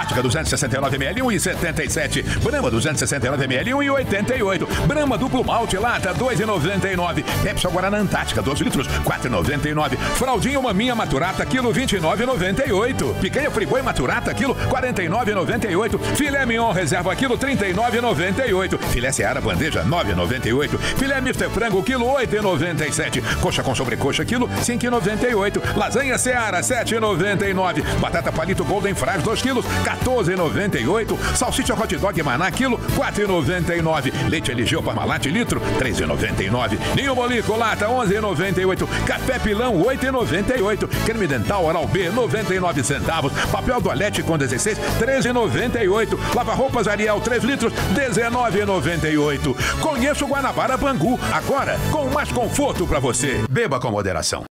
Antártica 269ml 1,77. Brahma 269ml 1,88. Brahma duplo malte lata 2,99. Pepsi Guaraná Antártica 12 litros 4,99. Fraldinha maminha maturata quilo 29,98. Picanha friboi maturata quilo 49,98. Filé mignon reserva quilo 39,98. Filé Seara bandeja 9,98. Filé mister frango quilo 8,97. Coxa com sobrecoxa quilo 5,98. Lasanha Seara 7,99. Batata palito Golden Fries 2 quilos 14,98. Salsicha hot dog Maná quilo 4,99. Leite Eligeu Parmalat litro 3,99. Ninho Bolico lata 11,98. Café Pilão 8,98. Creme dental Oral B 99 centavos. Papel toalete com 16 13,98. Lava roupas Ariel 3 litros 19,98. Conheça o Guanabara Bangu agora com mais conforto para você. Beba com moderação.